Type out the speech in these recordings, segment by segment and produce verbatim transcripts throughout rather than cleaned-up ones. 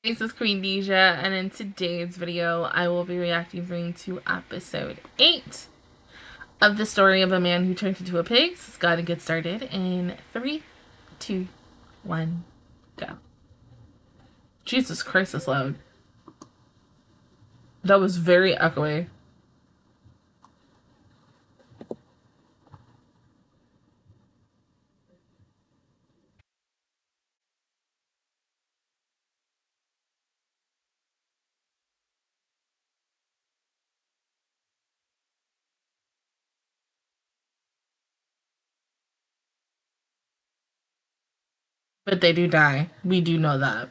This is Queen Deja, and in today's video, I will be reacting to episode eight of the story of a man who turned into a pig. So it's gotta get started in three, two, one, go. Jesus Christ, that's loud. That was very echoey. But they do die. We do know that.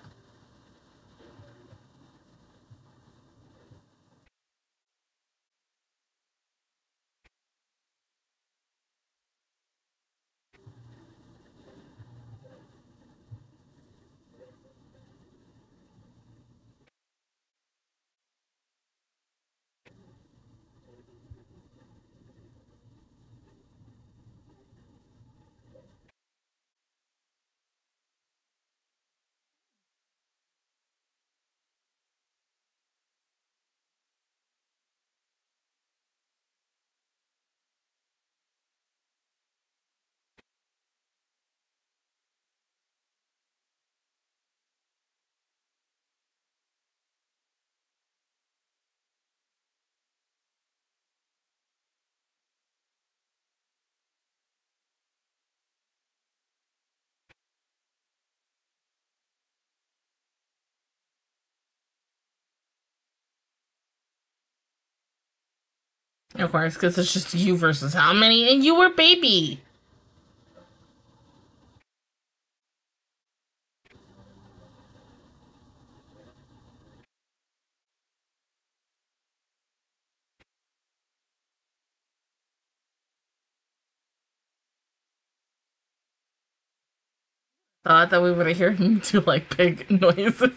Of course, because it's just you versus how many, and you were baby. Thought that we would have heard him do like pig noises.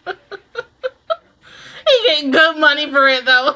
He get good money for it though.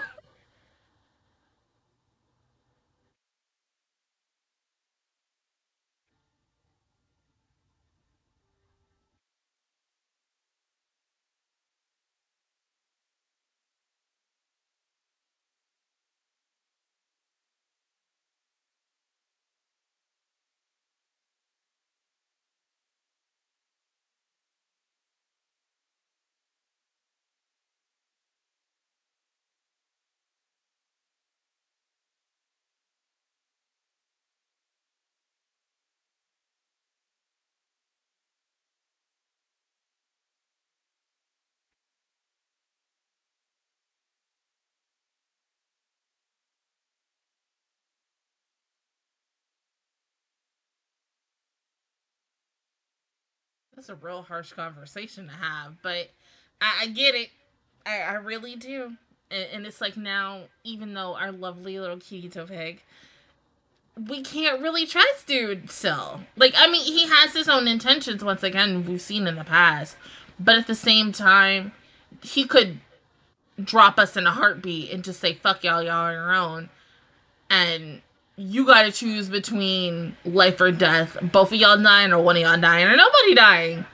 That's a real harsh conversation to have, but I, I get it. I, I really do. And, and it's like now, even though our lovely little Kirito pig, we can't really trust dude still. Like, I mean, he has his own intentions, once again, we've seen in the past. But at the same time, he could drop us in a heartbeat and just say, fuck y'all, y'all on your own. And you gotta choose between life or death. Both of y'all dying or one of y'all dying or nobody dying.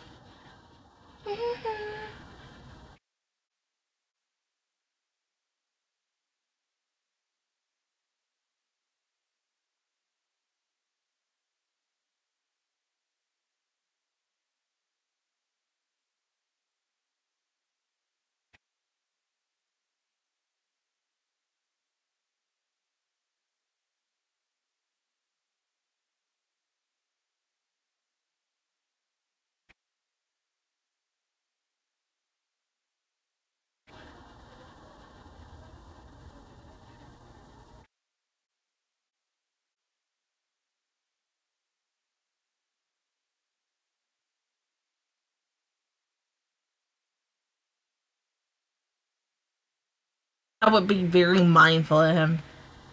I would be very mindful of him.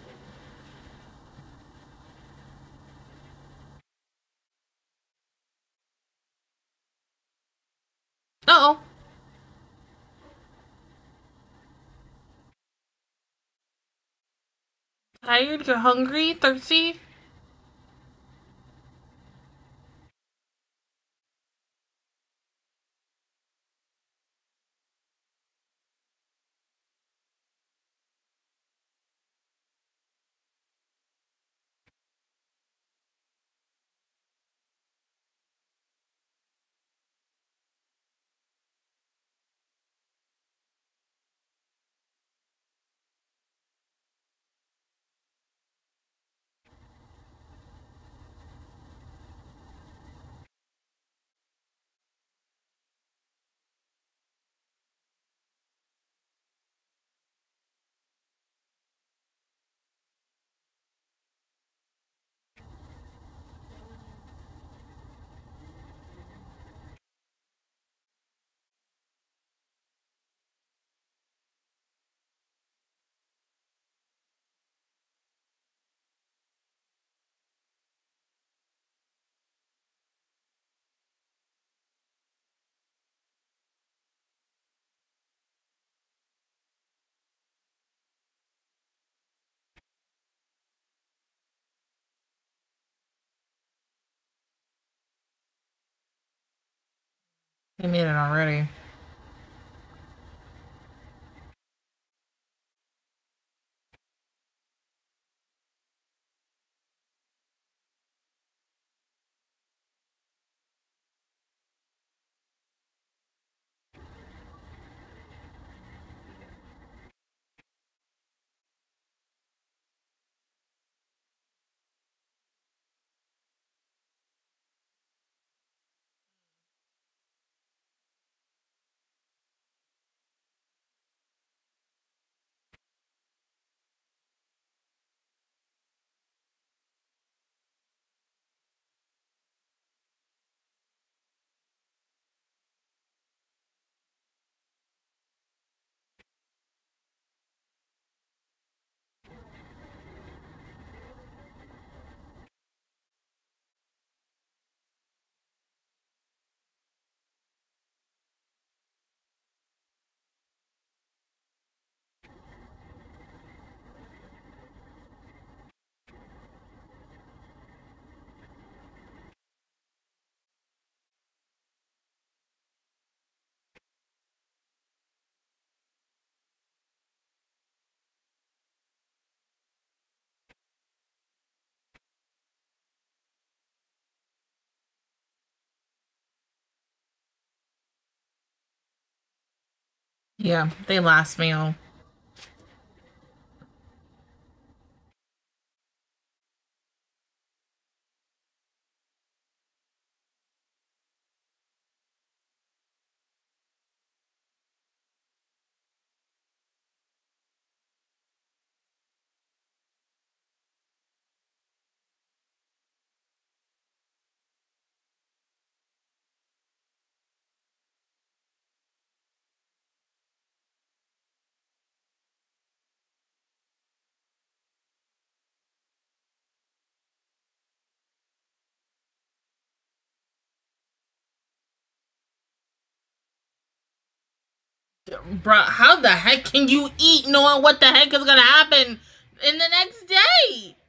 Uh oh. Tired? You're hungry? Thirsty? They made it already. Yeah, they last meal. Bruh, how the heck can you eat knowing what the heck is gonna happen in the next day?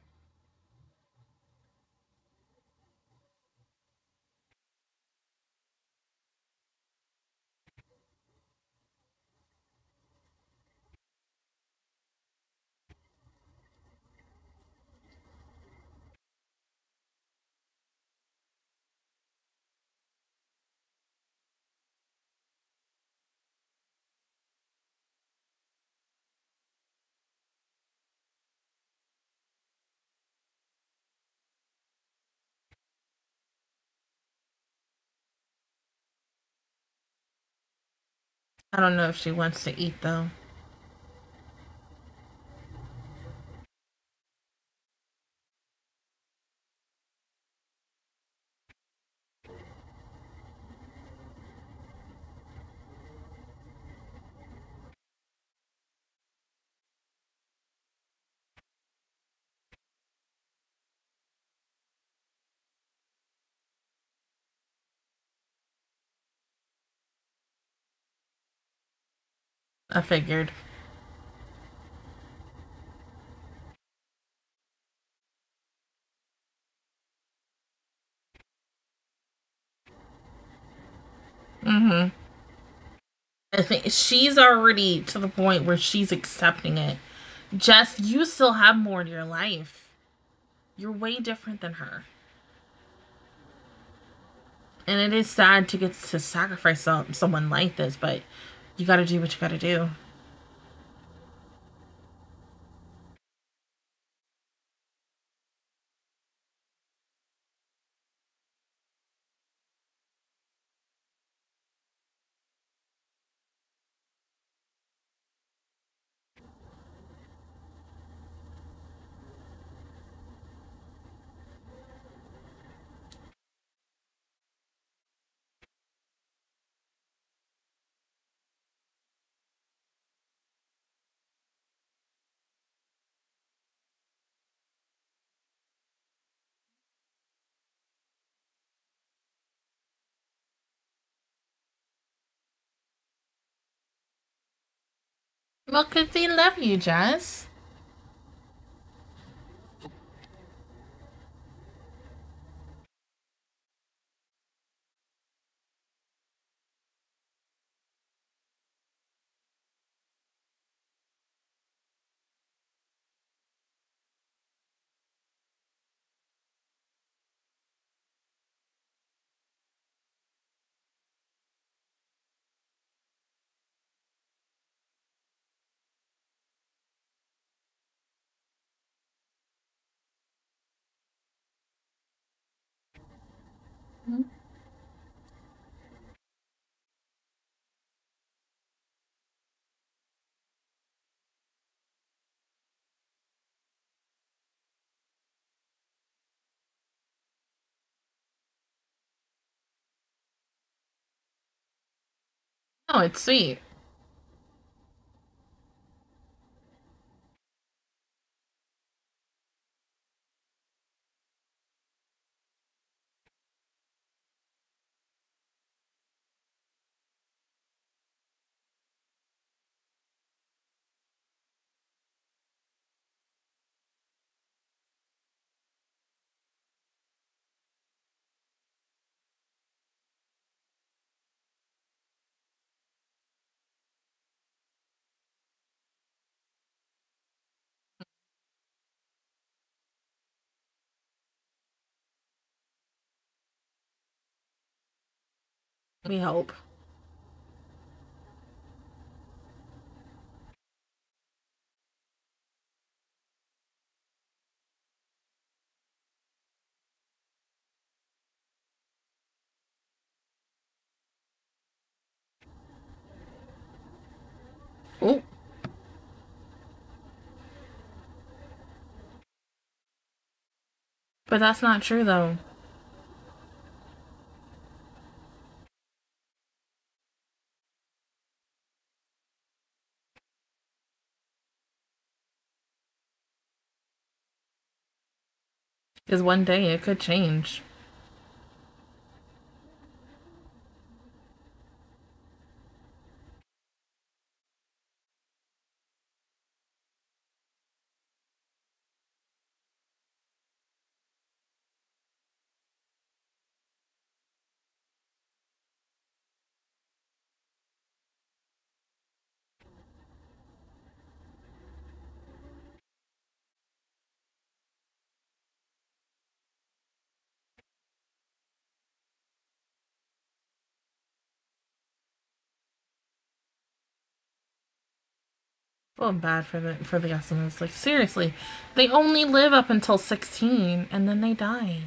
I don't know if she wants to eat though. I figured. Mm-hmm. I think she's already to the point where she's accepting it. Jess, you still have more in your life. You're way different than her. And it is sad to get to sacrifice some, someone like this, but you gotta do what you gotta do. Well, because they love you, Jess. No, it's sweet. We hope. Oh, but that's not true though. Because one day it could change. Well, bad for the for the Eskimos. Like seriously, they only live up until sixteen and then they die.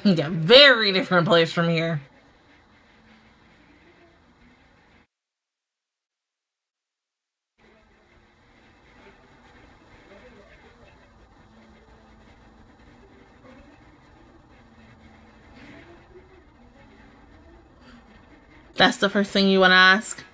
Yeah, very different place from here. That's the first thing you want to ask.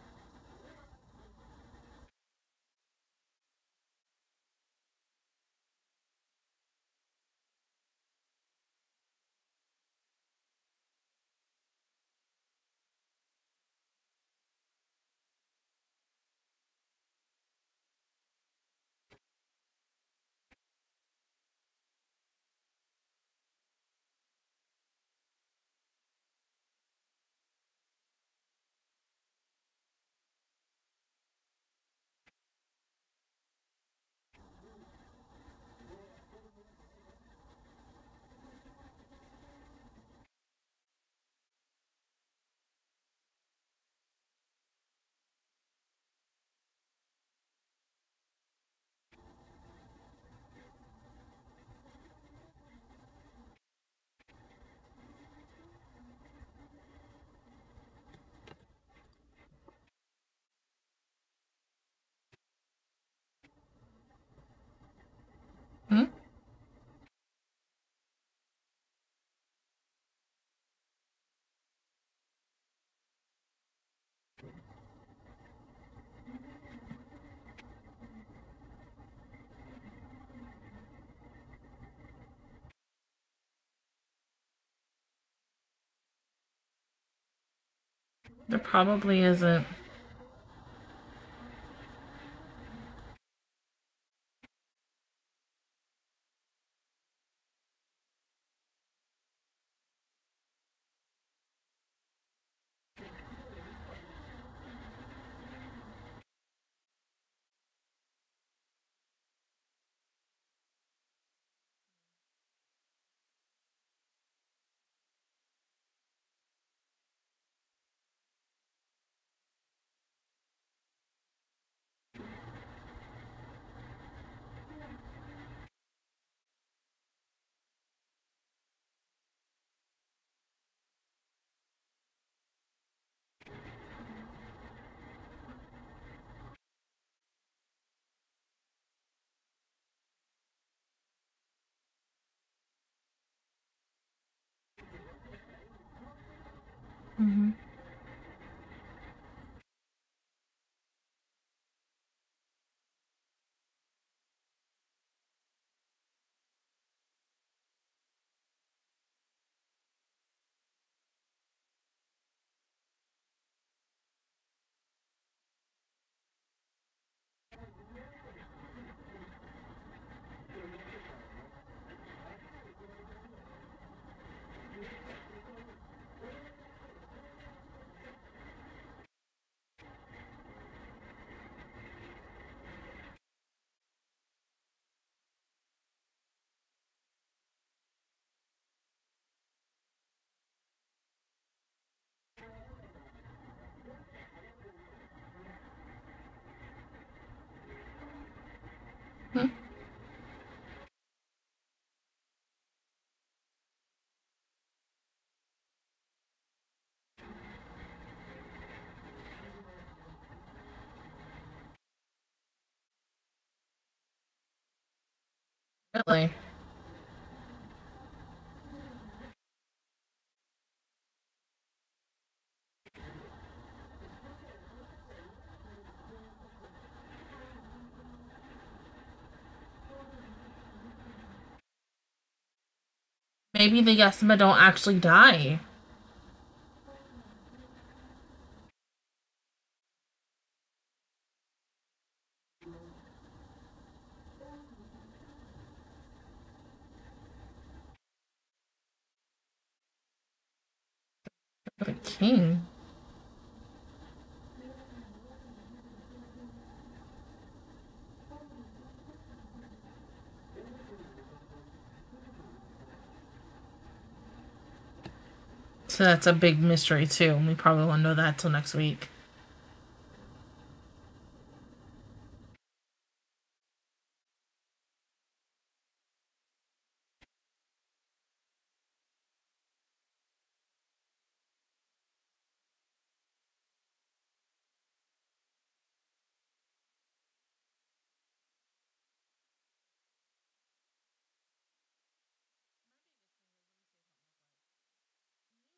Hmm? There probably isn't. Mm-hmm. Hmm? Really? Maybe the Yasuma don't actually die. The king. So that's a big mystery too. We probably won't know that till next week.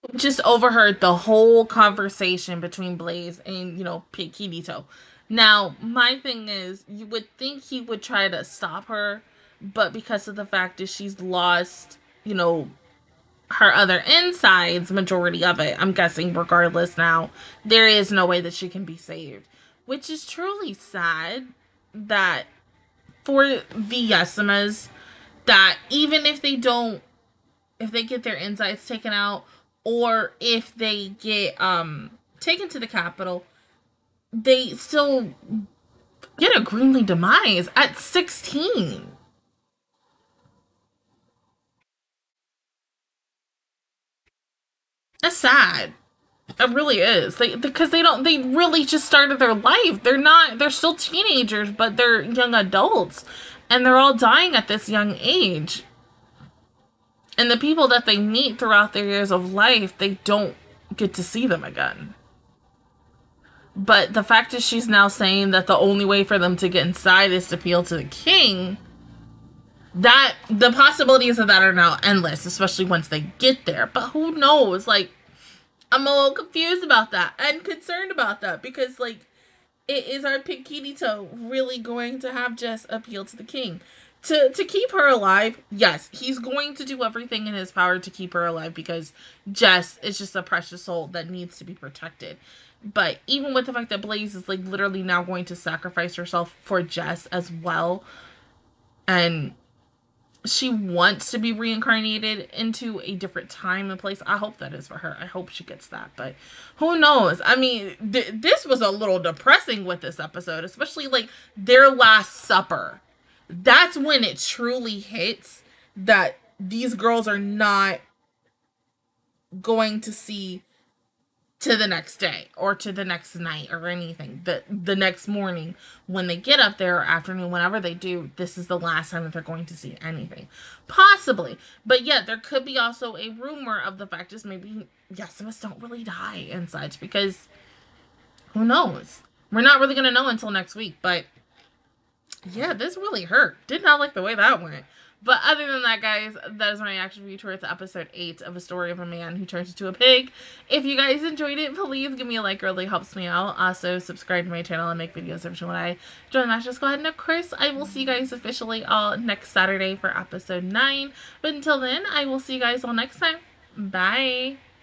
just overheard the whole conversation between Blaze and, you know, Kirito. Now, my thing is, you would think he would try to stop her, but because of the fact that she's lost, you know, her other insides, majority of it, I'm guessing regardless now, there is no way that she can be saved. Which is truly sad that for the Yasumas, that even if they don't, if they get their insides taken out, or if they get um taken to the capital, they still get a Greenlee demise at sixteen. That's sad. It really is. They because they don't they really just started their life. They're not they're still teenagers, but they're young adults. And they're all dying at this young age. And the people that they meet throughout their years of life, they don't get to see them again. But the fact is she's now saying that the only way for them to get inside is to appeal to the king. That the possibilities of that are now endless, especially once they get there. But who knows? Like, I'm a little confused about that and concerned about that because, like, it is our Pink Kirito really going to have Jess appeal to the king? To, to keep her alive, yes, he's going to do everything in his power to keep her alive because Jess is just a precious soul that needs to be protected. But even with the fact that Blaze is like literally now going to sacrifice herself for Jess as well, and she wants to be reincarnated into a different time and place. I hope that is for her. I hope she gets that. But who knows? I mean, th- this was a little depressing with this episode, especially like their last supper. That's when it truly hits that these girls are not going to see to the next day or to the next night or anything. The the next morning when they get up there or afternoon, whenever they do, this is the last time that they're going to see anything. Possibly. But yeah, there could be also a rumor of the fact is maybe Yasumas don't really die inside because who knows? We're not really gonna know until next week, but yeah, this really hurt. Did not like the way that went. But other than that, guys, that is my reaction review towards episode eight of A Story of a Man Who Turns Into a Pig. If you guys enjoyed it, please give me a like. It really helps me out. Also, subscribe to my channel and make videos every time when I join the Master Squad. And of course, I will see you guys officially all next Saturday for episode nine. But until then, I will see you guys all next time. Bye.